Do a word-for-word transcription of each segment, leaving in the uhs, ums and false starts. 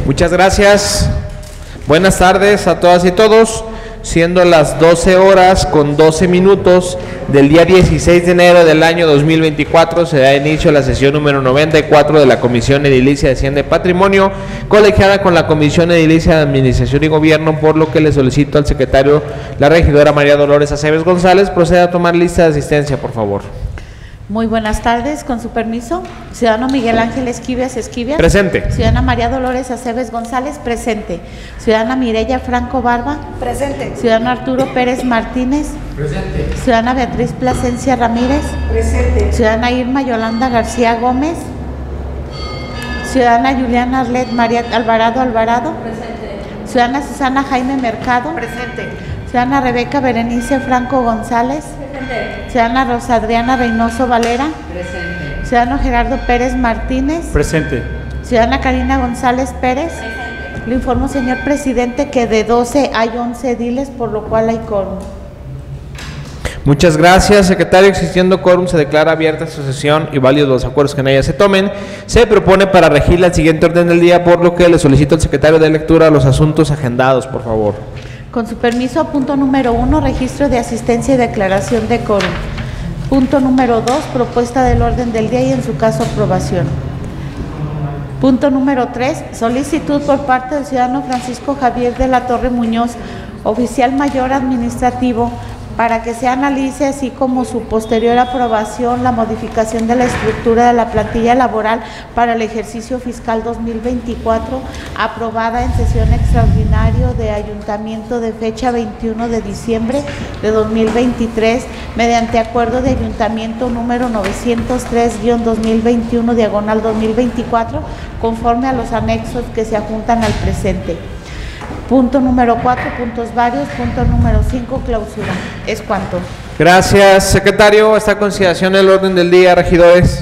Muchas gracias. Buenas tardes a todas y todos. Siendo las doce horas con doce minutos del día dieciséis de enero del año dos mil veinticuatro, se da inicio a la sesión número noventa y cuatro de la Comisión Edilicia de Hacienda y Patrimonio, colegiada con la Comisión Edilicia de Administración y Gobierno, por lo que le solicito al secretario, la regidora María Dolores Aceves González, proceda a tomar lista de asistencia, por favor. Muy buenas tardes, con su permiso. Ciudadano Miguel Ángel Esquivias Esquivias. Presente. Ciudadana María Dolores Aceves González. Presente. Ciudadana Mireya Franco Barba. Presente. Ciudadano Arturo Pérez Martínez. Presente. Ciudadana Beatriz Plasencia Ramírez. Presente. Ciudadana Irma Yolanda García Gómez. Ciudadana Juliana Arlet María Alvarado Alvarado. Presente. Ciudadana Susana Jaime Mercado. Presente. Ciudadana Rebeca Berenice Franco González. Presente. Ciudadana Rosa Adriana Reynoso Valera. Presente. Ciudadano Gerardo Pérez Martínez. Presente. Ciudadana Karina González Pérez. Presente. Le informo, señor presidente, que de doce hay once ediles, por lo cual hay quórum. Muchas gracias, secretario. Existiendo quórum, se declara abierta esta sesión y válidos los acuerdos que en ella se tomen. Se propone para regir el siguiente orden del día, por lo que le solicito al secretario de lectura los asuntos agendados, por favor. Con su permiso, punto número uno, registro de asistencia y declaración de quórum. Punto número dos, propuesta del orden del día y en su caso aprobación. Punto número tres, solicitud por parte del ciudadano Francisco Javier de la Torre Muñoz, oficial mayor administrativo, para que se analice, así como su posterior aprobación, la modificación de la estructura de la plantilla laboral para el ejercicio fiscal dos mil veinticuatro, aprobada en sesión extraordinaria de Ayuntamiento de fecha veintiuno de diciembre de dos mil veintitrés, mediante acuerdo de Ayuntamiento número novecientos tres guión dos mil veintiuno diagonal dos mil veinticuatro, conforme a los anexos que se adjuntan al presente. Punto número cuatro, puntos varios. Punto número cinco, clausura. Es cuanto. Gracias, secretario. Está a consideración el orden del día, regidores.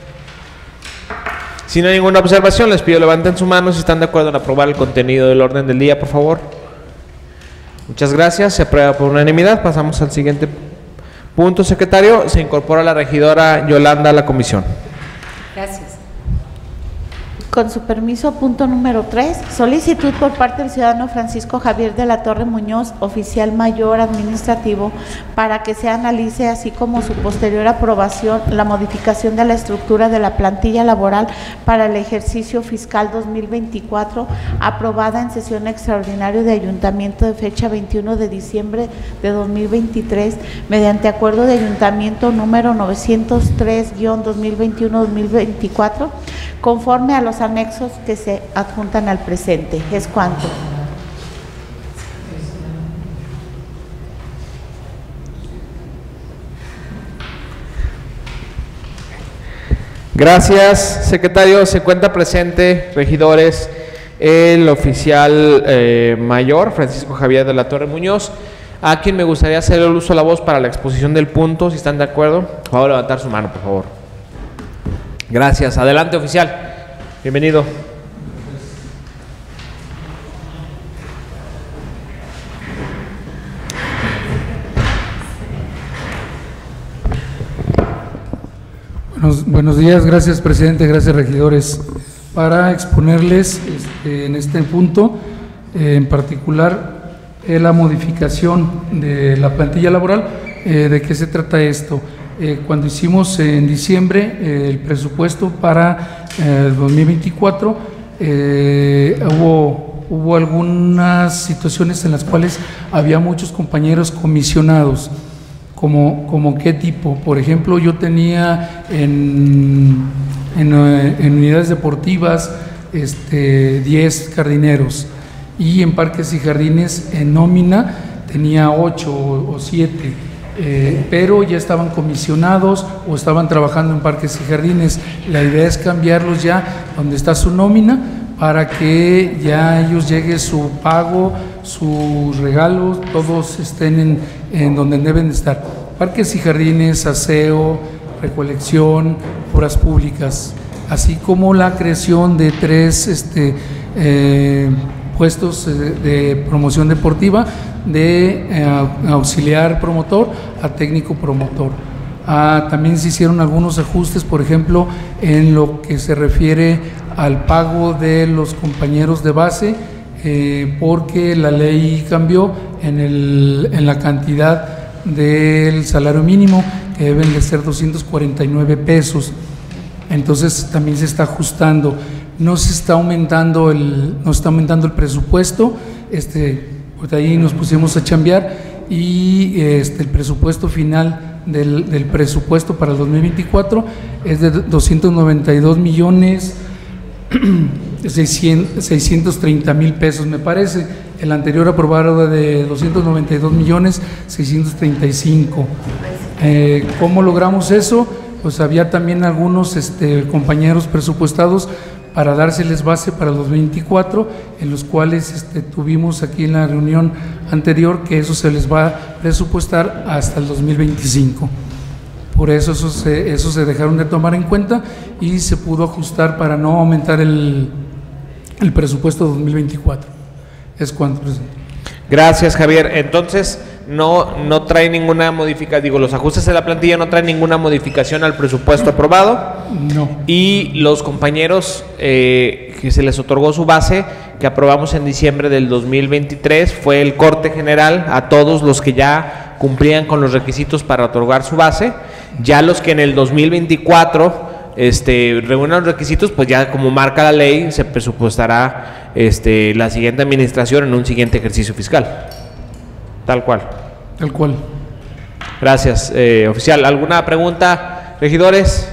Si no hay ninguna observación, les pido levanten su mano si están de acuerdo en aprobar el contenido del orden del día, por favor. Muchas gracias. Se aprueba por unanimidad. Pasamos al siguiente punto, secretario. Se incorpora la regidora Yolanda a la comisión. Gracias. Con su permiso, punto número tres, solicitud por parte del ciudadano Francisco Javier de la Torre Muñoz, oficial mayor administrativo, para que se analice, así como su posterior aprobación, la modificación de la estructura de la plantilla laboral para el ejercicio fiscal dos mil veinticuatro, aprobada en sesión extraordinaria de Ayuntamiento de fecha veintiuno de diciembre de dos mil veintitrés, mediante acuerdo de Ayuntamiento número novecientos tres guión dos mil veintiuno dos mil veinticuatro, conforme a los anexos que se adjuntan al presente. Es cuanto. Gracias, secretario. Se encuentra presente, regidores, el oficial eh, mayor, Francisco Javier de la Torre Muñoz, a quien me gustaría hacer el uso de la voz para la exposición del punto, si están de acuerdo. Por favor, levantar su mano, por favor. Gracias. Adelante, oficial. Bienvenido. Buenos, buenos días, gracias presidente, gracias regidores. Para exponerles este, en este punto, eh, en particular, eh, la modificación de la plantilla laboral. Eh, ¿De qué se trata esto? Eh, cuando hicimos en diciembre eh, el presupuesto para el eh, dos mil veinticuatro, eh, hubo, hubo algunas situaciones en las cuales había muchos compañeros comisionados. Como, como qué tipo, por ejemplo, yo tenía en, en, en unidades deportivas este, diez jardineros, y en parques y jardines en nómina tenía ocho o siete. Eh, pero ya estaban comisionados o estaban trabajando en parques y jardines. La idea es cambiarlos ya donde está su nómina, para que ya ellos llegue su pago, sus regalos, todos estén en, en donde deben de estar. Parques y jardines, aseo, recolección, obras públicas, así como la creación de tres este, eh, puestos de promoción deportiva, de eh, auxiliar promotor a técnico promotor. Ah, también se hicieron algunos ajustes, por ejemplo, en lo que se refiere al pago de los compañeros de base, eh, porque la ley cambió en, el, en la cantidad del salario mínimo, que deben de ser doscientos cuarenta y nueve pesos. Entonces también se está ajustando, no se está aumentando el, no está aumentando el presupuesto, este, pues de ahí nos pusimos a chambear y este, el presupuesto final Del, del presupuesto para el dos mil veinticuatro es de doscientos noventa y dos millones seiscientos treinta mil pesos, me parece. El anterior aprobado de doscientos noventa y dos millones seiscientos treinta y cinco. Eh, ¿Cómo logramos eso? Pues había también algunos este, compañeros presupuestados para dárseles base para los veinticuatro, en los cuales este, tuvimos aquí en la reunión anterior que eso se les va a presupuestar hasta el dos mil veinticinco. Por eso eso se, eso se dejaron de tomar en cuenta y se pudo ajustar para no aumentar el, el presupuesto dos mil veinticuatro. Es cuanto, presidente. Gracias, Javier. Entonces, no, no trae ninguna modificación, digo, los ajustes de la plantilla no traen ninguna modificación al presupuesto aprobado. No. Y los compañeros eh, que se les otorgó su base, que aprobamos en diciembre del dos mil veintitrés, fue el corte general a todos los que ya cumplían con los requisitos para otorgar su base. Ya los que en el dos mil veinticuatro este, reúnan los requisitos, pues ya como marca la ley, se presupuestará este, la siguiente administración en un siguiente ejercicio fiscal. Tal cual. Tal cual. Gracias, eh, oficial. ¿Alguna pregunta, regidores?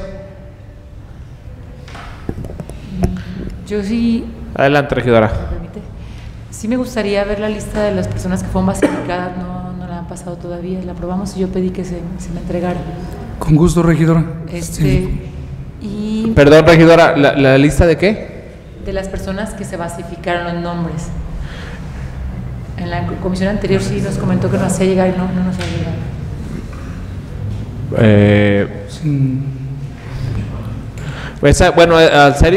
Yo sí. Adelante, regidora. ¿Me permite? Sí me gustaría ver la lista de las personas que fueron basificadas, no, no la han pasado todavía, la aprobamos y yo pedí que se, se me entregara. Con gusto, regidora. Este, Sí. Y Perdón, regidora, ¿la, la lista de qué? de las personas que se basificaron los nombres. En la comisión anterior sí nos comentó que nos hacía llegar y no, no nos ha llegado. Eh, Sí. esa, bueno, al ser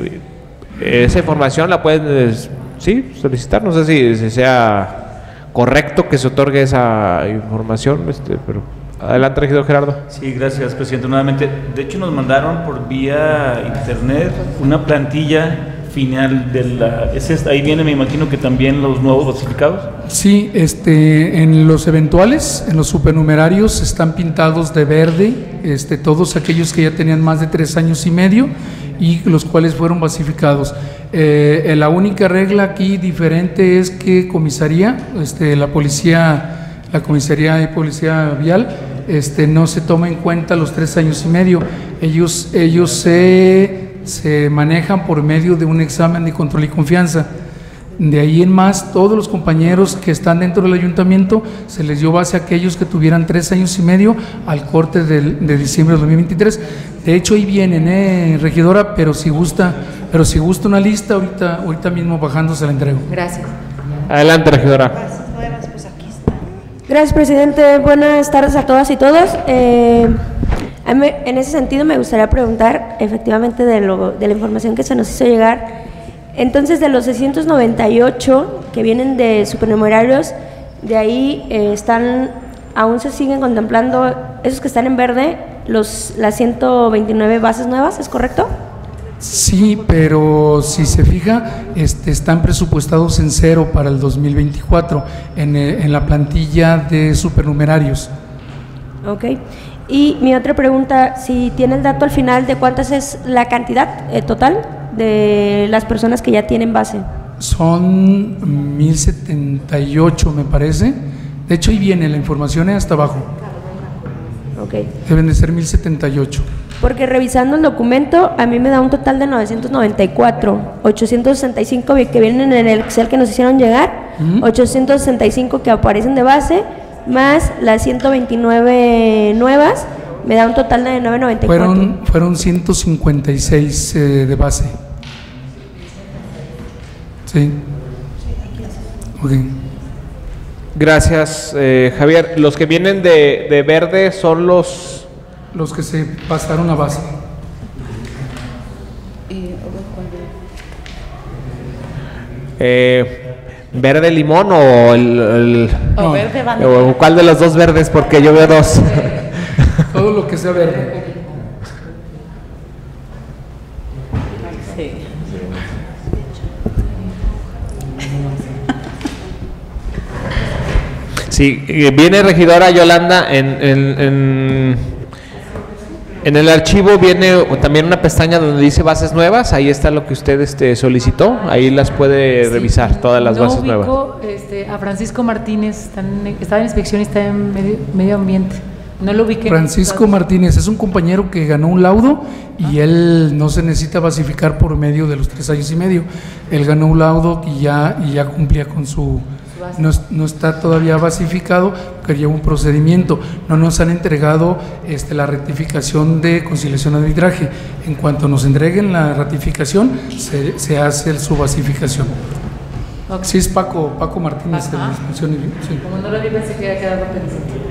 esa información la pueden eh, sí, solicitar. No sé si, si sea correcto que se otorgue esa información, este, pero adelante, regidor Gerardo. Sí, gracias, presidente. Nuevamente, de hecho nos mandaron por vía internet una plantilla final de la... ¿Es esta? Ahí viene, me imagino que también los nuevos basificados. Sí, este, en los eventuales, en los supernumerarios están pintados de verde, este, todos aquellos que ya tenían más de tres años y medio y los cuales fueron basificados. Eh, la única regla aquí diferente es que comisaría, este, la policía, la comisaría de policía vial, este, no se toma en cuenta los tres años y medio. Ellos, ellos se se manejan por medio de un examen de control y confianza. De ahí en más, todos los compañeros que están dentro del ayuntamiento se les dio base a aquellos que tuvieran tres años y medio al corte del, de diciembre de dos mil veintitrés. De hecho, ahí vienen, eh, regidora, pero si gusta, pero si gusta una lista, ahorita, ahorita mismo bajando se la entrego. Gracias. Adelante, regidora. Gracias, presidente. Buenas tardes a todas y todos. Eh, en ese sentido, me gustaría preguntar, efectivamente, de, lo, de la información que se nos hizo llegar. Entonces, de los seiscientos noventa y ocho que vienen de supernumerarios, de ahí eh, están, aún se siguen contemplando, esos que están en verde, los, las ciento veintinueve bases nuevas, ¿es correcto? Sí, pero si se fija, este, están presupuestados en cero para el dos mil veinticuatro en, en la plantilla de supernumerarios. Ok. Y mi otra pregunta, si tiene el dato al final de cuántas es la cantidad eh, total de las personas que ya tienen base. Son mil setenta y ocho, me parece. De hecho, ahí viene la información, hasta abajo. Ok. Deben de ser mil setenta y ocho. Porque revisando el documento, a mí me da un total de novecientos noventa y cuatro, ochocientos sesenta y cinco que vienen en el Excel que nos hicieron llegar, uh-huh. ochocientos sesenta y cinco que aparecen de base, más las ciento veintinueve nuevas, me da un total de novecientos noventa y cuatro. Fueron, fueron ciento cincuenta y seis eh, de base. Sí. Ok. Gracias, eh, Javier. Los que vienen de, de verde son los... Los que se pasaron a base. Eh, ¿Verde limón o el, el o no, verde o cuál de los dos verdes? Porque yo veo dos. Todo lo que sea verde. Sí. Sí, eh, viene regidora Yolanda en, en, en, en el archivo viene también una pestaña donde dice bases nuevas, ahí está lo que usted este, solicitó, ahí las puede Sí, revisar, todas las no bases ubico, nuevas. Este, a Francisco Martínez, está en, estaba en inspección y está en medio, medio ambiente. No lo ubiqué. Francisco Martínez es un compañero que ganó un laudo y él no se necesita basificar por medio de los tres años y medio. Él ganó un laudo y ya, y ya cumplía con su... No, no está todavía basificado, porque lleva un procedimiento. No nos han entregado este, la rectificación de conciliación de arbitraje. En cuanto nos entreguen la ratificación, se, se hace el, su basificación. Okay. Sí, es Paco, Paco Martínez de la inspección. Sí. Como no lo vi, pensé que había quedado pendiente.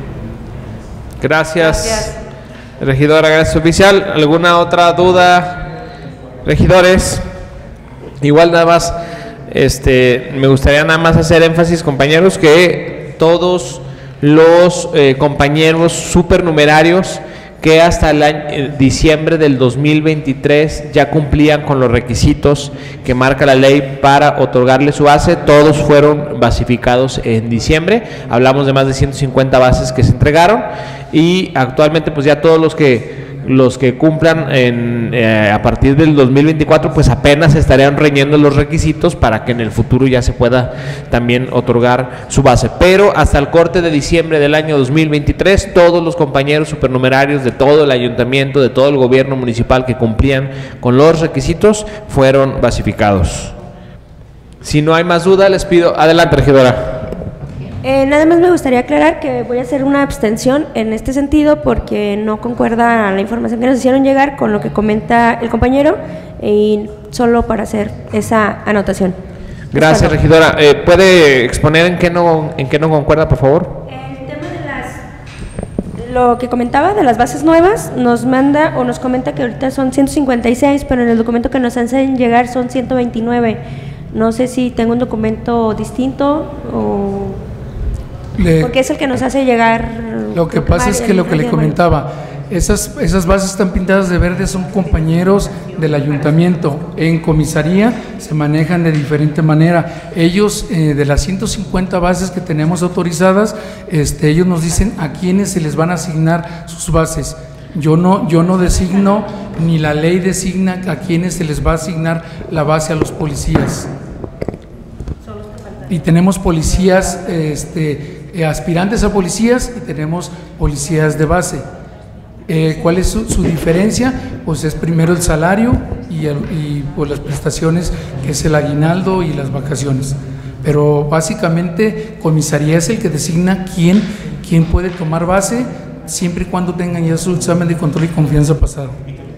Gracias, Gracias. regidora, gracias oficial. ¿Alguna otra duda, regidores? Igual nada más, este, me gustaría nada más hacer énfasis, compañeros, que todos los eh, compañeros supernumerarios que hasta el año, eh, diciembre del dos mil veintitrés ya cumplían con los requisitos que marca la ley para otorgarle su base, todos fueron basificados en diciembre. Hablamos de más de ciento cincuenta bases que se entregaron y actualmente pues ya todos los que los que cumplan en, eh, a partir del dos mil veinticuatro pues apenas estarían reñendo los requisitos para que en el futuro ya se pueda también otorgar su base, pero hasta el corte de diciembre del año dos mil veintitrés todos los compañeros supernumerarios de todo el ayuntamiento, de todo el gobierno municipal que cumplían con los requisitos fueron basificados. Si no hay más duda les pido, adelante regidora. Eh, nada más me gustaría aclarar que voy a hacer una abstención en este sentido porque no concuerda la información que nos hicieron llegar con lo que comenta el compañero y solo para hacer esa anotación. Gracias, regidora. Eh, ¿Puede exponer en qué no en qué no concuerda, por favor? El tema de las, lo que comentaba de las bases nuevas, nos manda o nos comenta que ahorita son ciento cincuenta y seis, pero en el documento que nos hacen llegar son ciento veintinueve. No sé si tengo un documento distinto o... Le, porque es el que nos hace llegar. Lo que pasa es que lo que le comentaba, esas, esas bases están pintadas de verde, son compañeros del ayuntamiento. En comisaría se manejan de diferente manera. Ellos, eh, de las ciento cincuenta bases que tenemos autorizadas, este, ellos nos dicen a quiénes se les van a asignar sus bases. Yo no, yo no designo, ni la ley designa a quiénes se les va a asignar la base a los policías. Y tenemos policías, este, aspirantes a policías y tenemos policías de base. Eh, ¿Cuál es su, su diferencia? Pues es primero el salario y, el, y pues las prestaciones, que es el aguinaldo y las vacaciones. Pero básicamente comisaría es el que designa quién, quién puede tomar base, siempre y cuando tengan ya su examen de control y confianza pasado.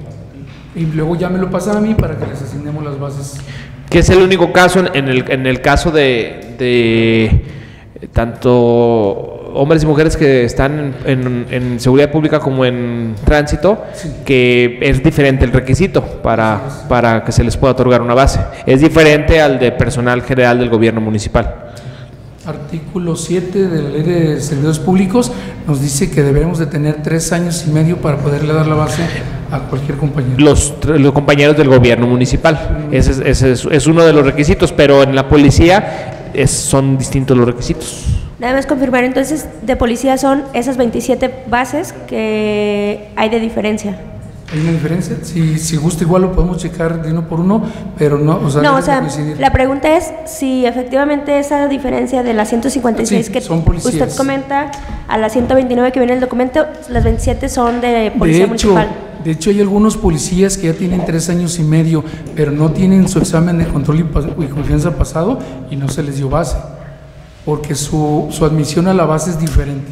Y luego ya me lo pasan a mí para que les asignemos las bases. Que es el único caso en el, en el caso de, de tanto hombres y mujeres que están en, en, en seguridad pública como en tránsito, sí, que es diferente el requisito para, para que se les pueda otorgar una base. Es diferente al de personal general del gobierno municipal. Artículo siete de la Ley de Servidores Públicos nos dice que debemos de tener tres años y medio para poderle dar la base a cualquier compañero. Los, los compañeros del gobierno municipal, ese, es, ese es, es uno de los requisitos, pero en la policía es, son distintos los requisitos. Nada más confirmar, entonces, de policía son esas veintisiete bases que hay de diferencia. ¿Hay una diferencia? Si, si gusta, igual lo podemos checar de uno por uno, pero no, o sea, no, o sea, la pregunta es si efectivamente esa diferencia de las ciento cincuenta y seis sí, que usted comenta a las ciento veintinueve que viene en el documento, las veintisiete son de policía de hecho, municipal. De hecho, hay algunos policías que ya tienen tres años y medio, pero no tienen su examen de control y, y confianza pasado y no se les dio base, porque su, su admisión a la base es diferente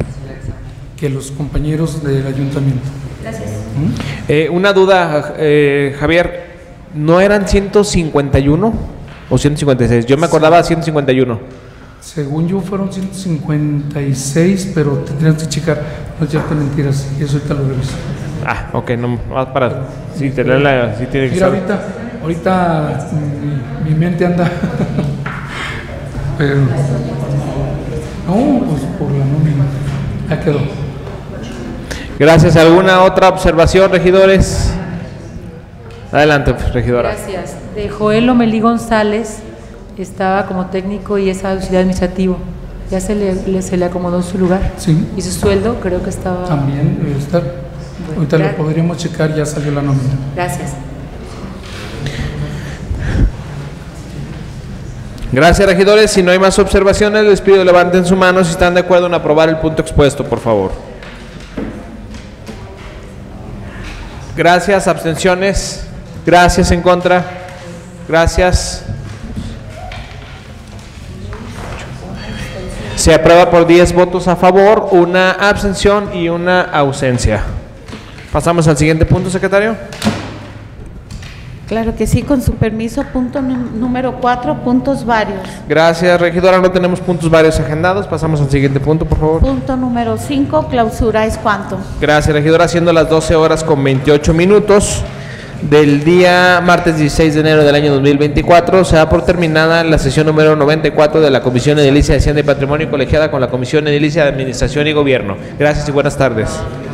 que los compañeros del ayuntamiento. Gracias. Eh, una duda, eh, Javier, ¿no eran ciento cincuenta y uno o ciento cincuenta y seis? Yo me acordaba de ciento cincuenta y uno. Según yo fueron ciento cincuenta y seis, pero tendrías que checar, no echarte mentiras, y eso ahorita lo reviso. Ah, ok, no, más para, sí, tener la, sí tiene que Mira, saber. ahorita, ahorita mi, mi mente anda, pero, no, pues por la nómina, ya quedó. Gracias. ¿Alguna otra observación, regidores? Adelante, regidora. Gracias. De Joel Lomelí González, estaba como técnico y es auxiliar administrativo. ¿Ya se le, le- se le acomodó su lugar? Sí. ¿Y su sueldo? Creo que estaba... También debe estar. Ahorita lo gracias. podríamos checar, ya salió la nómina. Gracias. Gracias, regidores. Si no hay más observaciones, les pido levanten su mano si están de acuerdo en aprobar el punto expuesto, por favor. Gracias. Abstenciones. Gracias. En contra. Gracias. Se aprueba por diez votos a favor, una abstención y una ausencia. Pasamos al siguiente punto, secretario. Claro que sí, con su permiso, punto nú- número cuatro, puntos varios. Gracias, regidora. No tenemos puntos varios agendados. Pasamos al siguiente punto, por favor. Punto número cinco, clausura es cuánto. Gracias, regidora. Siendo las doce horas con veintiocho minutos del día martes dieciséis de enero del año dos mil veinticuatro, se da por terminada la sesión número noventa y cuatro de la Comisión Edilicia de Hacienda y Patrimonio, colegiada con la Comisión Edilicia de Administración y Gobierno. Gracias y buenas tardes.